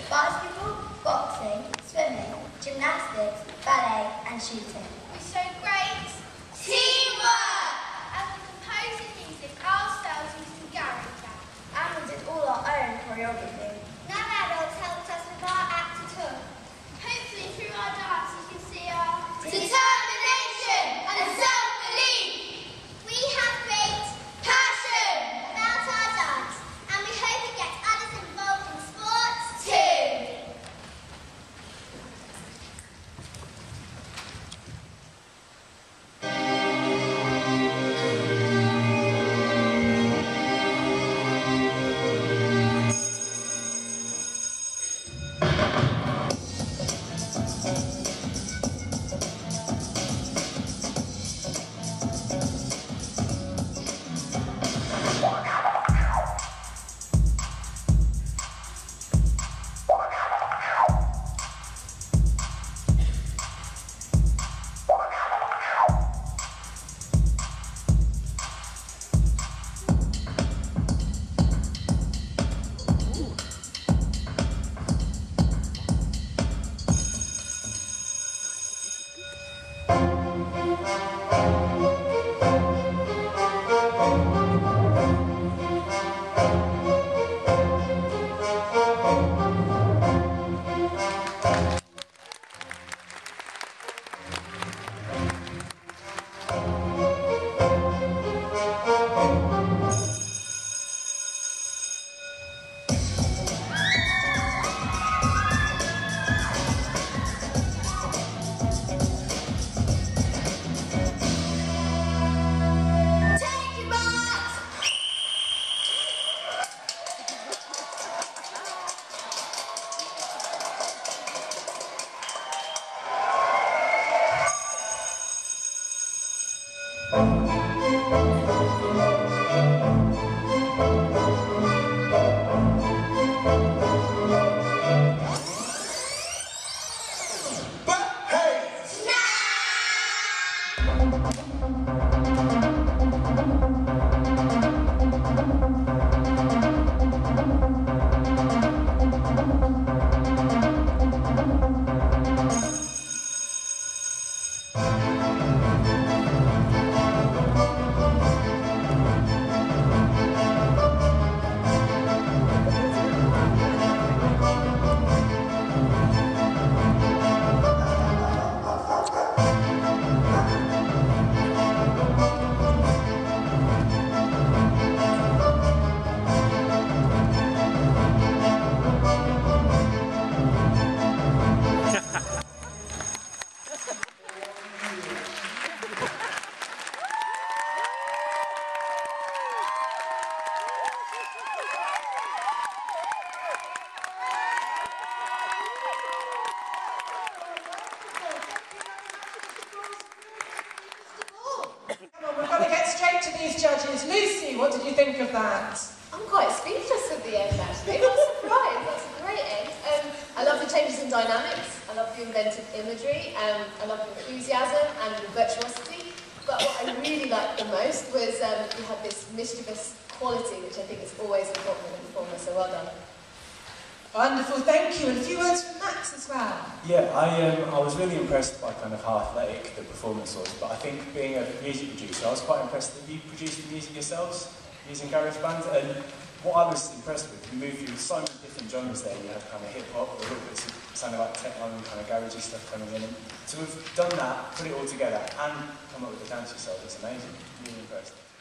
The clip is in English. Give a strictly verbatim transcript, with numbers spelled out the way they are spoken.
basketball, boxing, swimming, gymnastics, ballet and shooting. We showed great teamwork! And we composed the music ourselves using garage. And we did all our own choreography. Now adults helped us with our act too. Hopefully through our dance you can see our determination and self-belief. We have great passion about our dance, and we hope it gets others involved in sports too. Judges. Lucy, what did you think of that? I'm quite speechless at the end, actually. I'm surprised. That's a great end. Um, I love the changes in dynamics. I love the inventive imagery. Um, I love the enthusiasm and the virtuosity. But what I really liked the most was um, you had this mischievous quality, which I think is always important in a performer. So well done. Wonderful, thank you. And a few words from Max as well. Yeah, I um, I was really impressed by kind of how athletic the performance was, but I think being a music producer, I was quite impressed that you produced the music yourselves using GarageBand. And what I was impressed with, you moved through so many different genres there. You had kind of hip hop, a little bit of sounding like techno and kind of garagey stuff coming in. And to have done that, put it all together, and come up with the dance yourself, it's amazing. Really impressed.